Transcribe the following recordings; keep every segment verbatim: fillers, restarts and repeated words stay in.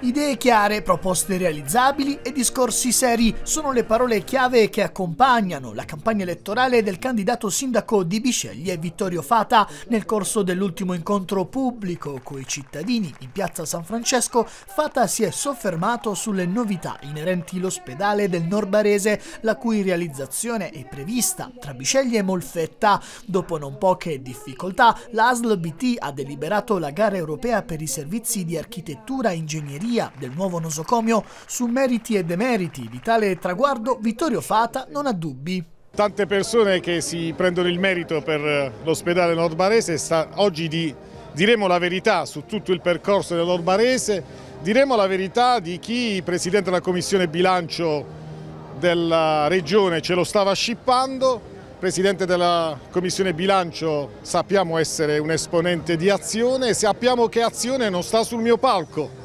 Idee chiare, proposte realizzabili e discorsi seri sono le parole chiave che accompagnano la campagna elettorale del candidato sindaco di Bisceglie Vittorio Fata. Nel corso dell'ultimo incontro pubblico coi cittadini in piazza San Francesco, Fata si è soffermato sulle novità inerenti l'ospedale del Nord Barese, la cui realizzazione è prevista tra Bisceglie e Molfetta. Dopo non poche difficoltà, l'A S L B T ha deliberato la gara europea per i servizi di architettura e ingegneria del nuovo nosocomio. Su meriti e demeriti di tale traguardo Vittorio Fata non ha dubbi. Tante persone che si prendono il merito per l'ospedale Nord Barese, oggi di, diremo la verità su tutto il percorso del Nord Barese, diremo la verità di chi, presidente della commissione bilancio della regione, ce lo stava scippando. Presidente della commissione bilancio, sappiamo essere un esponente di Azione e sappiamo che Azione non sta sul mio palco.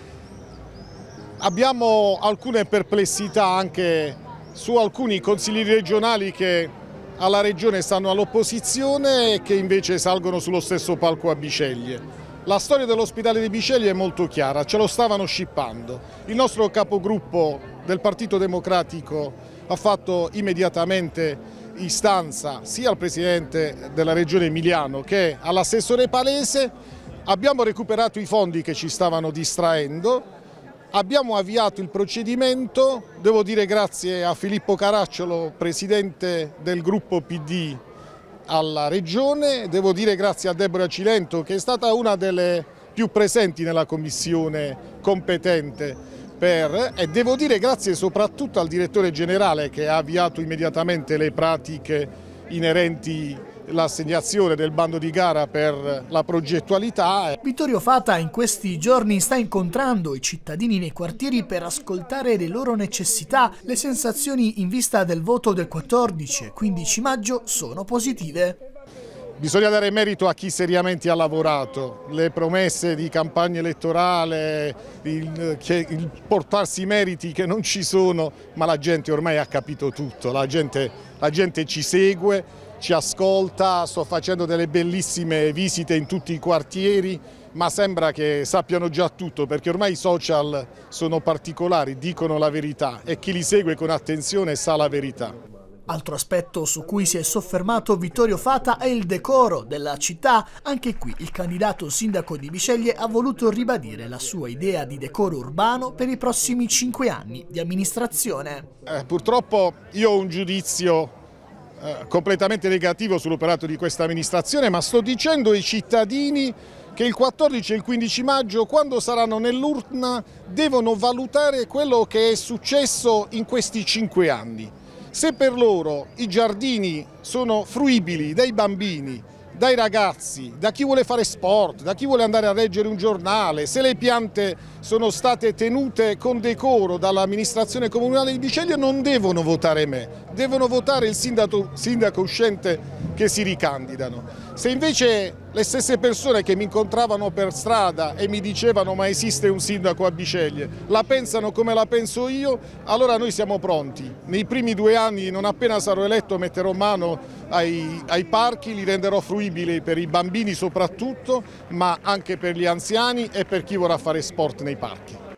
Abbiamo alcune perplessità anche su alcuni consiglieri regionali che alla regione stanno all'opposizione e che invece salgono sullo stesso palco a Bisceglie. La storia dell'ospedale di Bisceglie è molto chiara, ce lo stavano scippando. Il nostro capogruppo del Partito Democratico ha fatto immediatamente istanza sia al Presidente della Regione Emiliano che all'assessore Palese. Abbiamo recuperato i fondi che ci stavano distraendo. Abbiamo avviato il procedimento, devo dire grazie a Filippo Caracciolo, presidente del gruppo P D alla Regione, devo dire grazie a Deborah Cilento che è stata una delle più presenti nella commissione competente per, e devo dire grazie soprattutto al direttore generale che ha avviato immediatamente le pratiche inerenti l'assegnazione del bando di gara per la progettualità. Vittorio Fata in questi giorni sta incontrando i cittadini nei quartieri per ascoltare le loro necessità. Le sensazioni in vista del voto del quattordici e quindici maggio sono positive. Bisogna dare merito a chi seriamente ha lavorato, le promesse di campagna elettorale, il, il portarsi meriti che non ci sono, ma la gente ormai ha capito tutto, la gente, la gente ci segue, ci ascolta, sto facendo delle bellissime visite in tutti i quartieri, ma sembra che sappiano già tutto perché ormai i social sono particolari, dicono la verità e chi li segue con attenzione sa la verità. Altro aspetto su cui si è soffermato Vittorio Fata è il decoro della città. Anche qui il candidato sindaco di Bisceglie ha voluto ribadire la sua idea di decoro urbano per i prossimi cinque anni di amministrazione. Eh, purtroppo io ho un giudizio eh, completamente negativo sull'operato di questa amministrazione, ma sto dicendo ai cittadini che il quattordici e il quindici maggio, quando saranno nell'urna, devono valutare quello che è successo in questi cinque anni. Se per loro i giardini sono fruibili dai bambini, dai ragazzi, da chi vuole fare sport, da chi vuole andare a leggere un giornale, se le piante sono state tenute con decoro dall'amministrazione comunale di Bisceglie, non devono votare me, devono votare il sindaco, sindaco uscente che si ricandidano. Se invece le stesse persone che mi incontravano per strada e mi dicevano ma esiste un sindaco a Bisceglie, la pensano come la penso io, allora noi siamo pronti. Nei primi due anni, non appena sarò eletto, metterò mano ai, ai parchi, li renderò fruibili per i bambini soprattutto, ma anche per gli anziani e per chi vorrà fare sport nei parchi.